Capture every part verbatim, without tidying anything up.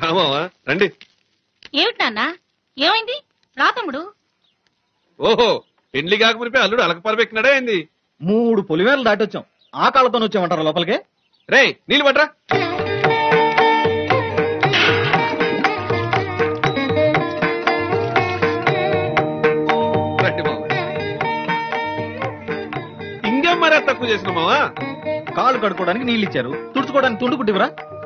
రండి. ఏమిటి నాన్న, ఏమైంది? రా తమ్ముడు. ఓహో, పెండ్లి కాకమునిపై అల్లుడు అలకపాలెక్కినాడే అయింది. మూడు పొలిమేరలు దాటొచ్చాం, ఆ కాళ్ళతో వచ్చామంటారా లోపలికి? రే నీళ్ళు పట్రా. ఇంకేం మరే తక్కువ చేసిన మావా? కాళ్ళు కడుక్కోవడానికి నీళ్ళు ఇచ్చారు, తుడుచుకోవడానికి తుండు పుట్టివరా?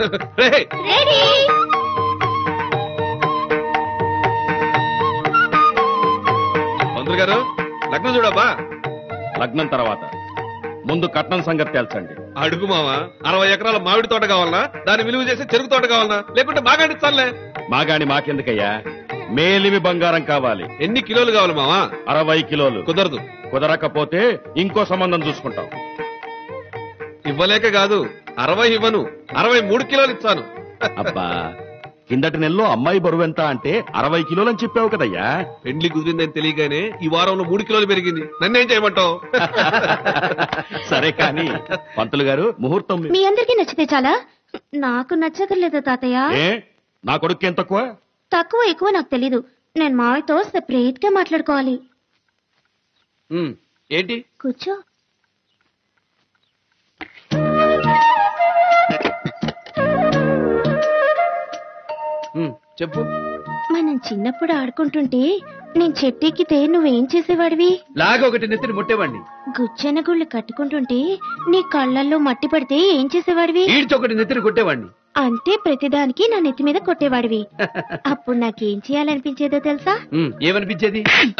మంత్రులు గారు లగ్నం చూడబ్బా. లగ్నం తర్వాత ముందు కట్నం సంగతి తేల్చండి. అడుగు మావా, అరవై ఎకరాల మామిడి తోట కావాలనా, దాన్ని విలువ చేసి చెరుకు తోట కావాలనా, లేకుంటే మాగాడి చాలే? మాగాని మాకెందుకయ్యా, మేలిమి బంగారం కావాలి. ఎన్ని కిలోలు కావాలి మావా? అరవై కిలోలు. కుదరదు. కుదరకపోతే ఇంకో సంబంధం చూసుకుంటాం. ఇవ్వలేక కాదు, అరవై ఇవ్వను, అరవై మూడు కిలోలు ఇస్తాను. అబ్బా, కిందటి నెలలో అమ్మాయి బరువు ఎంత అంటే అరవై కిలోలని చెప్పావు కదయ్యా. పెండ్లి కుదిరిందని తెలియగానే ఈ వారంలో మూడు కిలోలు పెరిగింది. నన్నేం చేయమంటావు? సరే కానీ పంతులు గారు, ముహూర్తం మీ అందరికీ నచ్చితే చాలా, నాకు నచ్చకర్లేదు తాతయ్య. ఏ నా కొడుకు ఏం తక్కువ? తక్కువ ఎక్కువ నాకు తెలీదు. నేను మావితో సెపరేట్ గా మాట్లాడుకోవాలి. ఏంటి? కూర్చో. చెప్పు. మనం చిన్నప్పుడు ఆడుకుంటుంటే నేను చెట్టెక్కితే నువ్వేం చేసేవాడివి? లాగా ఒకటి నెత్తిని ముట్టేవాడిని. గుచ్చెన గుళ్ళు కట్టుకుంటుంటే నీ కళ్ళల్లో మట్టి పడితే ఏం చేసేవాడివి? ఈడ్చొకటి నెత్తిని కొట్టేవాడిని. అంటే ప్రతిదానికి నా నెత్తి మీద కొట్టేవాడివి. అప్పుడు నాకేం చేయాలనిపించేదో తెలుసా? ఏమనిపించేది?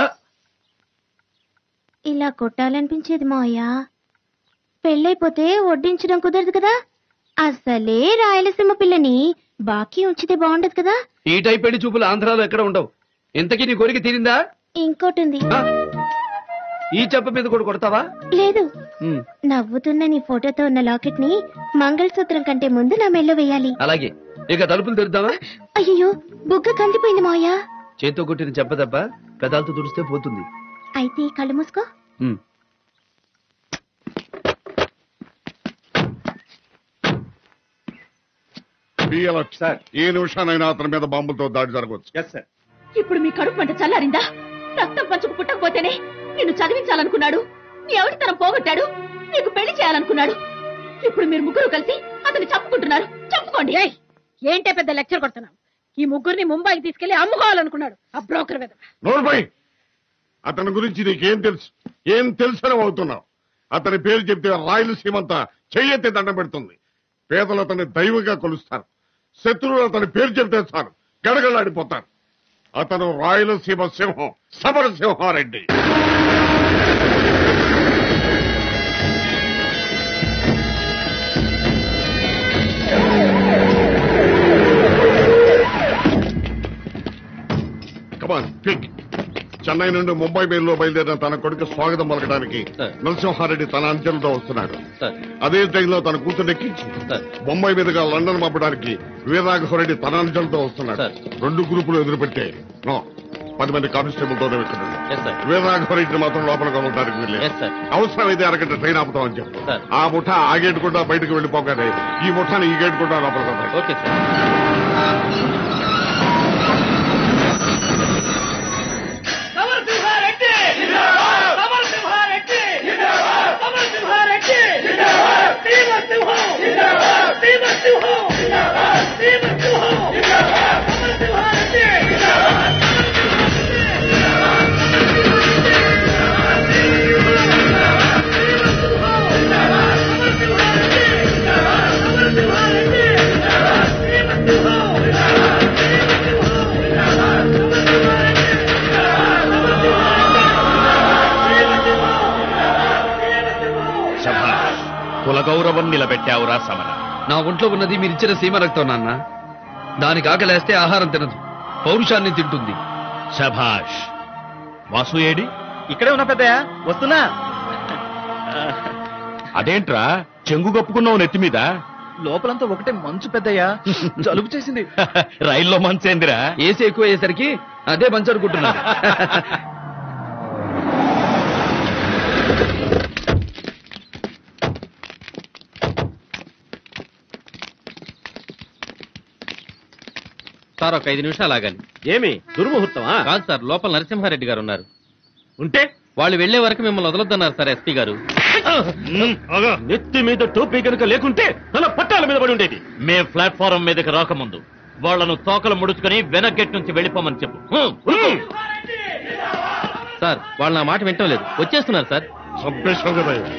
ఇలా కొట్టాలనిపించేది మావయ్య. పెళ్ళైపోతే వడ్డించడం కుదరదు కదా. అసలే రాయలసీమ పిల్లని బాకీ ఉంచితే బాగుండదు కదా. ఈ టైప్ పెళ్లి చూపులు ఆంధ్రాలో ఎక్కడ ఉండవు. ఇంతకీ నీ కోరిక తీరిందా? ఇంకోటి ఈ చెప్ప మీద కూడా కొడతావా? లేదు, నవ్వుతున్న నీ ఫోటోతో ఉన్న లాకెట్ ని మంగళసూత్రం కంటే ముందు నా మెల్లో వేయాలి. అలాగే. ఇక తలుపులు తెరుద్దామా? అయ్యో, బుగ్గ కందిపోయింది మావయ్య. చేత్తో కొట్టిన చెప్ప తప్ప పెదాలతో తుడిస్తే పోతుంది. అయితే కళ్ళు మూసుకో. సార్, ఏ నిమిషానైనా అతని మీద బాంబులతో దాడి జరగవచ్చు. ఇప్పుడు మీ కడుపు మంట చల్లారిందా? రక్తం పంచుకు పుట్టకపోతేనే నిన్ను చదివించాలనుకున్నాడు, నీ ఎవరితనం పోగొట్టాడు, నీకు పెళ్లి చేయాలనుకున్నాడు. ఇప్పుడు మీరు ముగ్గురు కలిసి అతన్ని చంపుకుంటున్నారు. చంపుకోండి. ఏంటే పెద్ద లెక్చర్ కొడుతున్నావు? ఈ ముగ్గురిని ముంబైకి తీసుకెళ్లి అమ్ముకోవాలనుకున్నాడు ఆ బ్రోకర్ మీద. నోర్మై, అతని గురించి నీకేం తెలుసు? ఏం తెలుసని అవుతున్నావు? అతని పేరు చెప్తే రాయలసీమంతా చెయ్యెత్తి దండం పెడుతుంది. పేదలు అతన్ని దైవంగా కొలుస్తారు. శత్రువులు అతని పేరు చెప్తే చాలు గడగలాడిపోతారు. అతను రాయలసీమ సింహం, సమరసింహారెడ్డి. Come on quick. చెన్నై నుండి ముంబై మెయిల్లో బయలుదేరిన తన కొడుకు స్వాగతం పలకడానికి నరసింహారెడ్డి తన అంచెలతో వస్తున్నాడు. అదే ట్రైన్లో తన కూతురెక్కించి ముంబై మీదుగా లండన్ పంపడానికి వీరరాఘవరెడ్డి తన అంచెలతో వస్తున్నాడు. రెండు గ్రూపులు ఎదురుపెట్టే నో పది మంది కానిస్టేబుల్ తోనే వెళ్తున్నాడు. వీరరాఘవరెడ్డిని మాత్రం లోపలికి వెళ్ళడానికి వెళ్ళలేదు. అవసరమైతే అరగంట ట్రైన్ ఆపుతామని చెప్పి ఆ ముఠా ఆ గేట్ కూడా బయటకు వెళ్లిపోగానే ఈ ముఠాని ఈ గేట్ కూడా లోపలికి వెళ్తాడు. కుల గౌరవం నిలబెట్టావురా సమర. నా ఒంట్లో ఉన్నది మీరిచ్చిన సీమ రక్తం నాన్న. దానికి ఆకలేస్తే ఆహారం తినదు, పౌరుషాన్ని తింటుంది. శభాష్. వాసు ఏడి? ఇక్కడే ఉన్నా పెద్దయ్య, వస్తున్నా. అదేంట్రా చెంగు కప్పుకున్నావు నెత్తి మీద? లోపలంతా ఒకటే మంచు పెద్దయ్యా, జలుబు చేసింది. రైల్లో మంచేందిరా? ఏసీ ఎక్కువ అయ్యేసరికి అదే మంచు అనుకుంటున్నా. సార్ ఒక ఐదు నిమిషాలు ఆగాలి. ఏమి దుర్ముహూర్తమా? కాదు సార్, లోపల నరసింహారెడ్డి గారు ఉన్నారు. ఉంటే వాళ్ళు వెళ్లే వరకు మిమ్మల్ని వదలొద్దన్నారు సార్ ఎస్పీ గారు. నెత్తి మీద టోపీ కనుక లేకుంటే తన పట్టాల మీద పడి ఉండేది. మే ప్లాట్ఫారం మీదకి రాకముందు వాళ్లను తోకలు ముడుచుకుని వెనక్ గేట్ నుంచి వెళ్ళిపోమని చెప్పు. సార్ వాళ్ళు నా మాట వింటం లేదు, వచ్చేస్తున్నారు సార్. సంపేశ్వర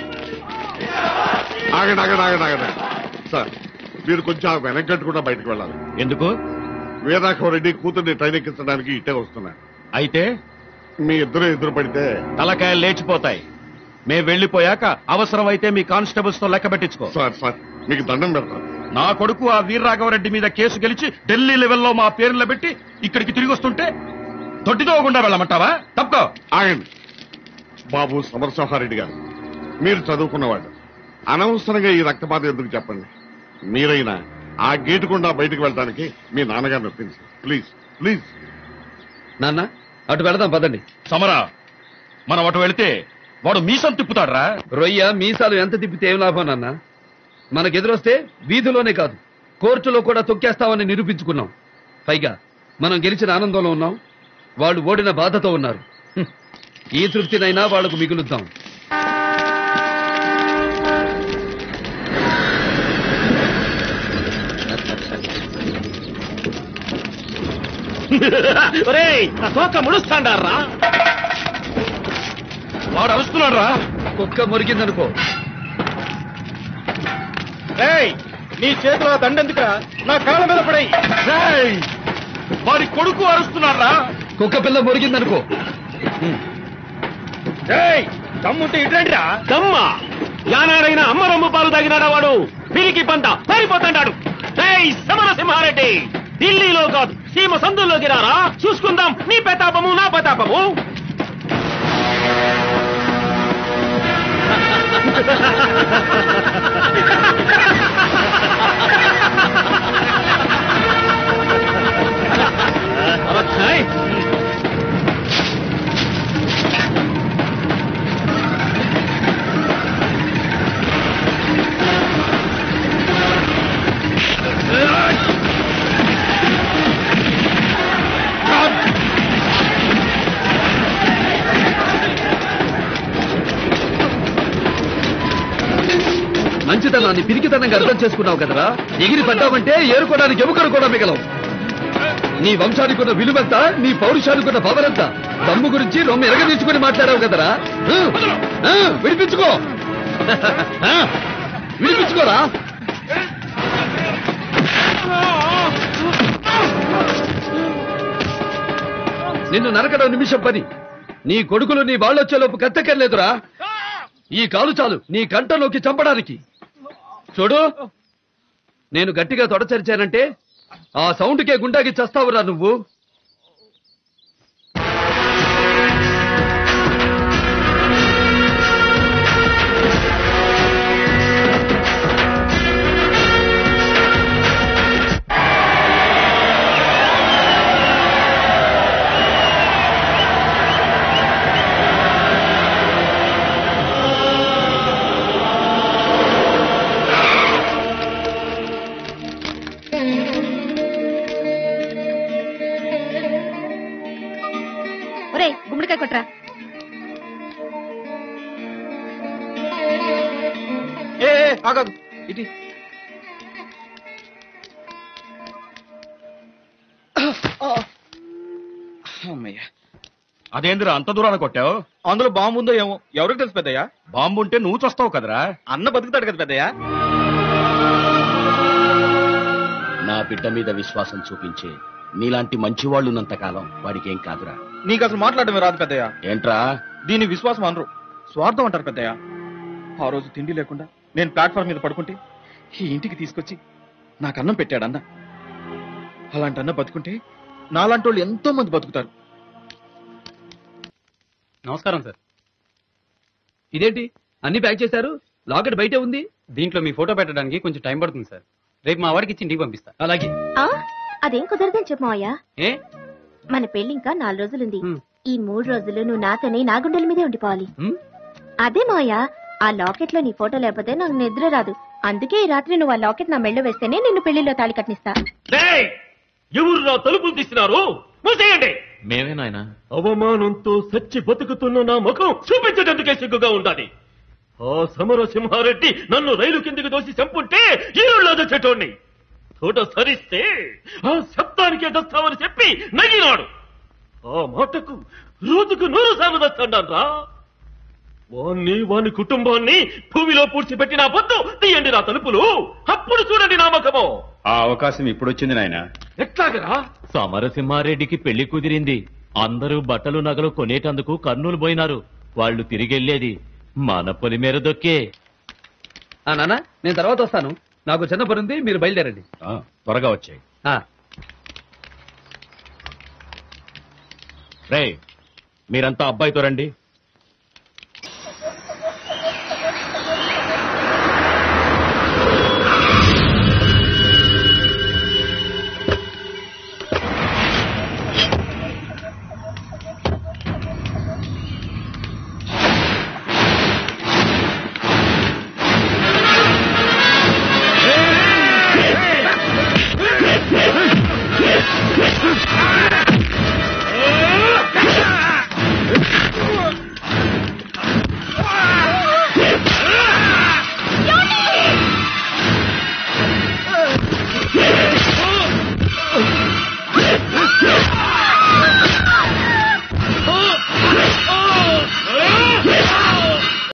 ఆగండి ఆగండి ఆగండి ఆగండి సార్, మీరు కొంచెం వెనకట్టు కూడా బయటకు వెళ్ళాలి. ఎందుకు? వీరాఘవరెడ్డి కూతుర్ని ట్రైన్ ఎక్కించడానికి ఇట్టే వస్తున్నారు. అయితే మీ ఇద్దరు ఎదురు పడితే తలకాయలు లేచిపోతాయి. మేము వెళ్లిపోయాక అవసరమైతే మీ కానిస్టేబుల్స్ తో లెక్క పెట్టించుకో. సార్ సార్ మీకు దండం పెడతాను. నా కొడుకు ఆ వీర్రాఘవరెడ్డి మీద కేసు గెలిచి ఢిల్లీ లెవెల్లో మా పేర్లు పెట్టి ఇక్కడికి తిరిగి వస్తుంటే దొడ్డితో గుండా వెళ్ళమంటావా? తప్పుకో. ఆగండి బాబు సమరసింహారెడ్డి గారు, మీరు చదువుకున్నవాడు, అనవసరంగా ఈ రక్తపాతం ఎందుకు చెప్పండి. మీరైనా ఆ గేటు గుండా బయటకు వెళ్ళడానికి మీ నాన్నగారిని ఒప్పించి ప్లీజ్ ప్లీజ్. నాన్న అటు వెళదాం పదండి. సమరా, మనం అటు వెళితే వాడు మీసం తిప్పుతాడ్రా. రొయ్య మీసాలు ఎంత తిప్పితే ఏం లాభం నాన్న? మనకెదురొస్తే వీధిలోనే కాదు కోర్టులో కూడా తొక్కేస్తామని నిరూపించుకున్నాం. పైగా మనం గెలిచిన ఆనందంలో ఉన్నాం, వాళ్ళు ఓడిన బాధతో ఉన్నారు. హ్మ్. ఈ తృప్తినైనా వాళ్లకు మిగులుద్దాం. తోక ముడుస్తాండారా? వాడు అరుస్తున్నాడు రా. కుక్క మురిగిందనుకో. నీ చేతిలో దండెందుకురా? నా కాళ్ళ మీద పడాయి. వాడి కొడుకు అరుస్తున్నారా? కుక్క పిల్ల మురిగిందనుకో. దమ్ముంటే ఇట్లా దమ్మ యానాడైనా అమ్మ రమ్ము పాలు తాగినాడా వాడు? పిరికి పంట పారిపోతాడు. సమరసింహారెడ్డి, ఢిల్లీలో కాదు సీమ సందుల్లోకి రారా, చూసుకుందాం నీ ప్రతాపము నా ప్రతాపము. మంచితనాన్ని పిరికితనంగా అర్థం చేసుకున్నావు కదరా. ఎగిరి పడ్డావంటే ఏరుకోవడానికి ఎముకలు కూడా మిగలవు. నీ వంశానికి ఉన్న విలువంతా, నీ పౌరుషానికి ఉన్న పవరంతా దమ్ము గురించి రొమ్మ ఎరగదీసుకుని మాట్లాడావు కదరా. విడిపించుకో విడిపించుకోరా. నిన్ను నరకడం నిమిషం పని. నీ కొడుకులు నీ వాళ్ళొచ్చేలోపు కత్తెక్కర్లేదురా. ఈ కాలు చాలు నీ కంటలోకి చంపడానికి. చూడు, నేను గట్టిగా తొడచరిచానంటే ఆ సౌండ్కే గుండాకి చస్తావురా నువ్వు. గుమ్మడికాయ కొట్రా. ఏ ఆగాదు, ఇది అదేందిరా అంత దూరాన్ని కొట్టావు? అందులో బాంబు ఉందో ఏమో, ఎవరికి తెలుసు పెద్దయ్యా. బాంబు ఉంటే నువ్వు చస్తావు కదరా. అన్న బతుకుతాడు కదా పెద్దయ్యా. నా బిడ్డ మీద విశ్వాసం చూపించే నీలాంటి మంచి వాళ్ళు ఉన్నంత కాలం వాడికి ఏం కాదురా. నీకు అసలు మాట్లాడమే రాదు పెద్దయ్యా. ఏంట్రా? దీని విశ్వాసం అనరు, స్వార్థం అంటారు పెద్దయ్యా. ఆ రోజు తిండి లేకుండా నేను ప్లాట్ఫామ్ మీద పడుకుంటే ఈ ఇంటికి తీసుకొచ్చి నాకు అన్నం పెట్టాడు అన్న. అలాంటి అన్న బతుకుంటే నాలాంటి వాళ్ళు ఎంతో మంది బతుకుతారు. నమస్కారం సార్. ఇదేంటి అన్ని ప్యాక్ చేశారు? లాకెట్ బయటే ఉంది. దీంట్లో మీ ఫోటో పెట్టడానికి కొంచెం టైం పడుతుంది సార్. రేపు మా వాడికి ఇచ్చి ఇంటికి పంపిస్తా. అలాగే. అదేం కుదరదని చెప్పమావయ్యా. ఏ మన పెళ్లి ఇంకా నాలుగు రోజులుంది. హ్మ్. ఈ మూడు రోజులు నువ్వు నాతోనే నా గుండెల మీదే ఉండిపోవాలి. హ్మ్? అదే మావయ్య, ఆ లాకెట్ లో నీ ఫోటో లేకపోతే నాకు నిద్ర రాదు. అందుకే ఈ రాత్రి నువ్వు ఆ లాకెట్ నా మెళ్ళో వేస్తేనే నిన్ను పెళ్లిలో తాళి కట్టిస్తా. ఎవరు నా తలుపులు తీసినారు? మూసేయండి. మేమే నాయనా. అవమానంతో సచ్చి బతుకుతున్న నా ముఖం చూపించేటందుకే సిగ్గుగా ఉండాలి. ఆ సమరసింహారెడ్డి నన్ను రైలు కిందకి దోసి చంపుంటే ఈరుళ్ళో తెచ్చేటోణ్ణి. తోట సరిస్తే ఆ శబ్దానికే దస్తామని చెప్పి నగినాడు. ఆ మాటకు రోజుకు నూరు సార్లు దస్తాను రా. వాణ్ణి వాని కుటుంబాన్ని భూమిలో పూడ్చిపెట్టిన పొద్దు తీయండి నా తలుపులు. అప్పుడు చూడండి నా ముఖము. ఆ అవకాశం ఇప్పుడు వచ్చింది నాయన. ఎట్లాగరా? సమరసింహారెడ్డికి పెళ్లి కుదిరింది. అందరూ బట్టలు నగలు కొనేటందుకు కర్నూలు పోయినారు. వాళ్ళు తిరిగెళ్లేది మన పొలి మేర దొక్కే. ఆ నాన్న, నేను తర్వాత వస్తాను. నాకు చిన్న పని ఉంది, మీరు బయలుదేరండి. త్వరగా వచ్చాయి. రే, మీరంతా అబ్బాయితో రండి.